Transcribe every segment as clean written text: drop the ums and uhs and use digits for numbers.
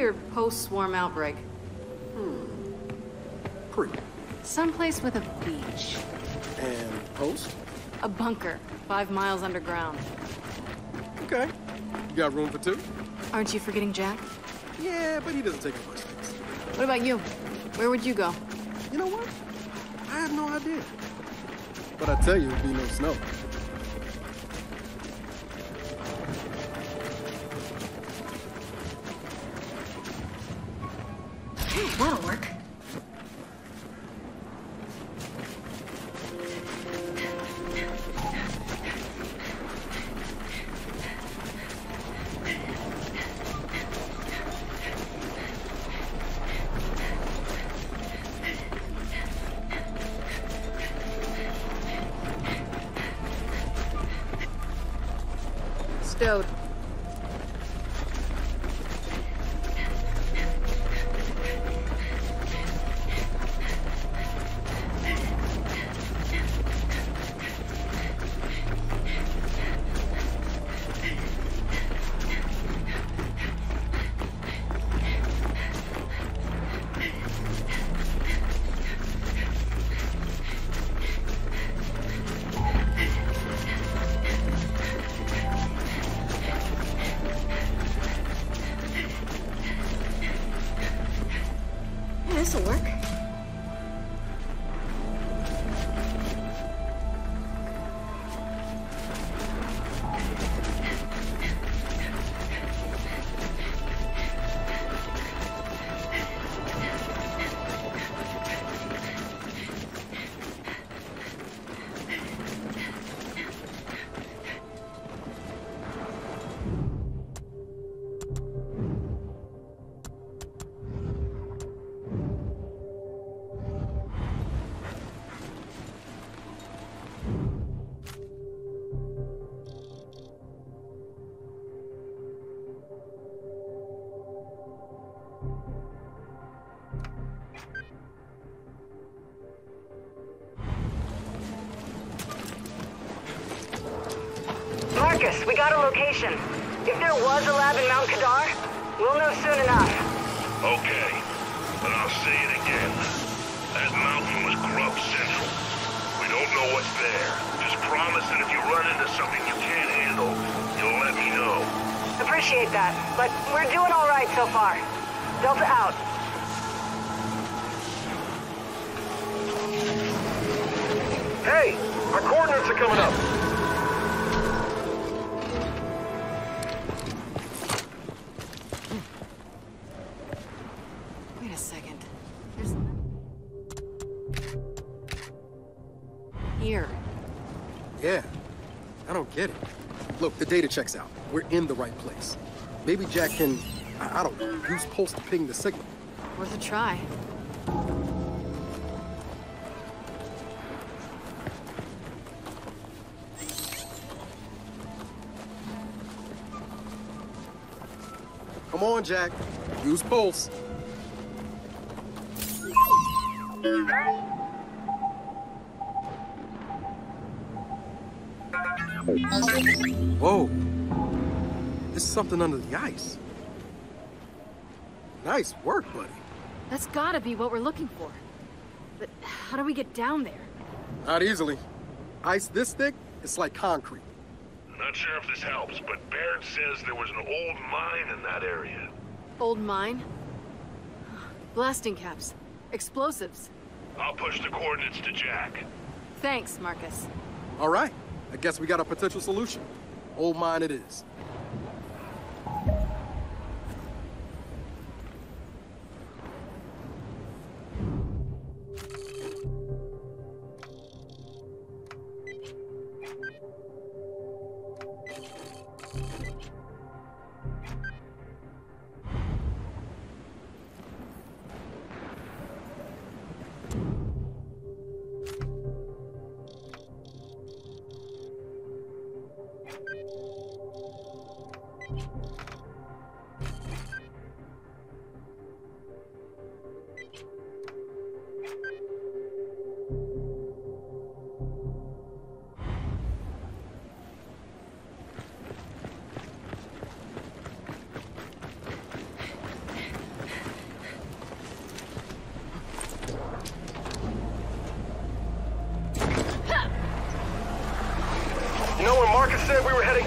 or post-swarm outbreak? Pre. Someplace with a beach. And post? A bunker, 5 miles underground. Okay. You got room for two? Aren't you forgetting Jack? Yeah, but he doesn't take up much space. What about you? Where would you go? You know what? I have no idea. But I tell you, it'd be no snow. That'll work. Stowed. Yeah, this'll work. Marcus, we got a location. If there was a lab in Mount Kadar, we'll know soon enough. Okay, but I'll say it again. That mountain was Grub Central. We don't know what's there. Just promise that if you run into something you can't handle, you'll let me know. Appreciate that, but we're doing all right so far. Delta out. Hey, our coordinates are coming up. Wait a second. There's... Here. Yeah. I don't get it. Look, the data checks out. We're in the right place. Maybe Jack can, I don't know, use Pulse to ping the signal. Worth a try. Come on, Jack. Use Pulse. Whoa. There's something under the ice. Nice work, buddy. That's gotta be what we're looking for. But how do we get down there? Not easily. Ice this thick, it's like concrete. Not sure if this helps, but Baird says there was an old mine in that area. Old mine? Blasting caps. Explosives. I'll push the coordinates to Jack. Thanks, Marcus. All right. I guess we got a potential solution. Old mine it is.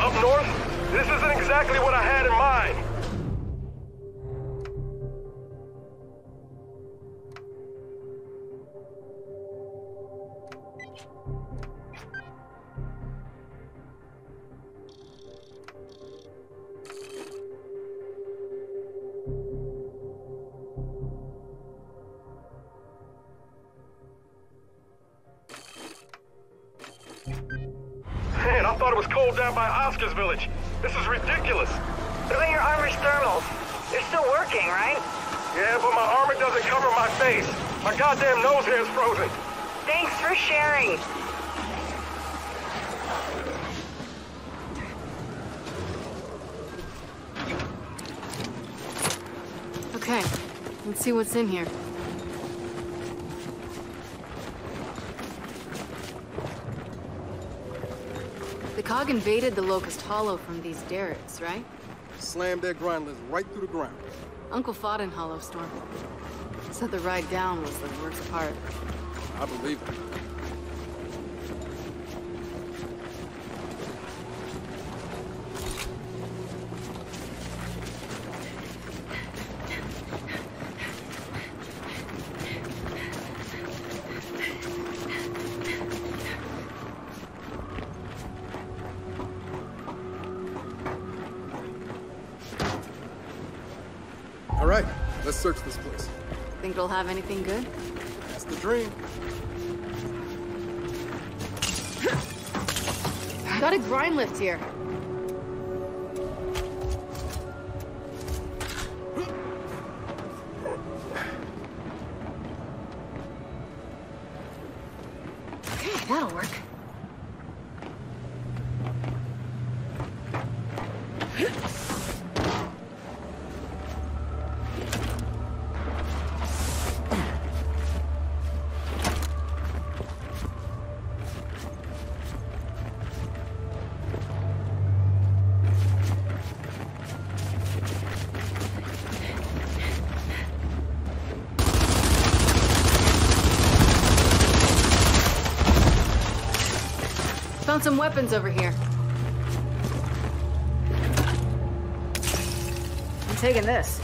Up north? This isn't exactly what I had in mind. Man, I thought it was cold down by Oscar's village. This is ridiculous. What about your armor's thermals? They're still working, right? Yeah, but my armor doesn't cover my face. My goddamn nose hair's frozen. Thanks for sharing. Okay, let's see what's in here. The Cog invaded the Locust Hollow from these derricks, right? Slammed their grinders right through the ground. Uncle fought in Hollowstorm. Said the ride down was the worst part. I believe it. All right, let's search this place. Think it'll have anything good? That's the dream. Got a grind lift here. Okay, that'll work. Found some weapons over here. I'm taking this.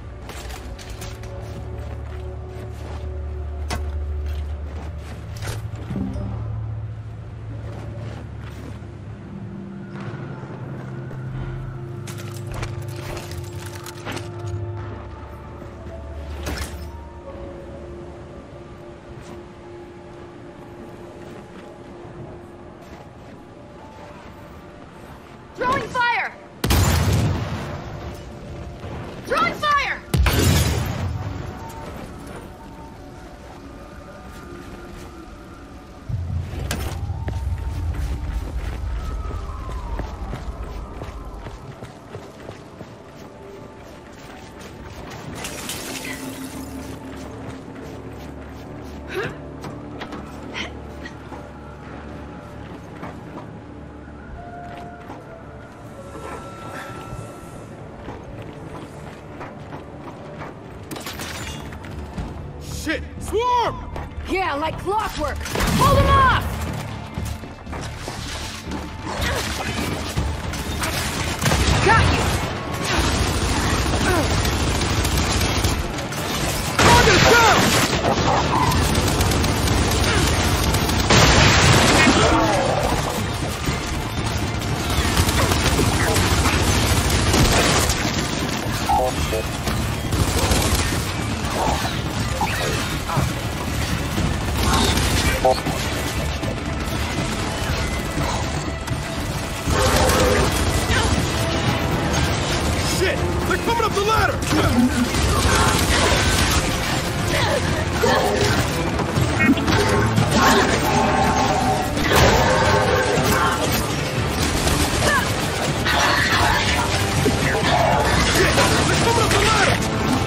Throwing fire! Throwing fire! Shit! Swarm! Yeah, like clockwork! Hold him off! Got you! Shit! They're coming up the ladder! Shit! They're coming up the ladder!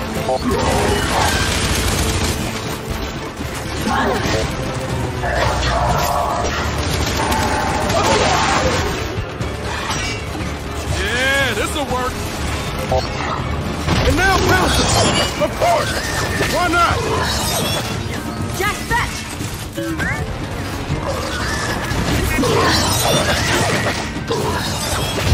Yeah, this'll work. And now bounce it! Of course! Why not? Jack, fetch!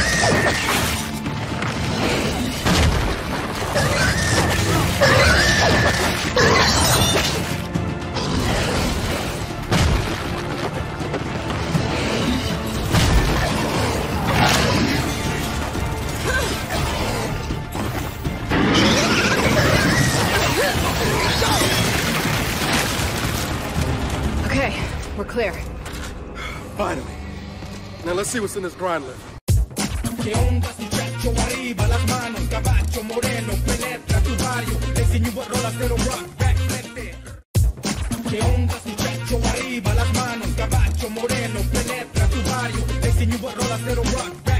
Okay, we're clear. Finally. Now let's see what's in this grind lift. ¿Qué onda, muchacho? Arriba las manos, caballo moreno, penetra tu barrio, te enseño rolas de los rock, back, frente. ¿Qué onda, muchacho? Arriba las manos, caballo moreno, penetra tu barrio, te enseño rolas de los rock, back.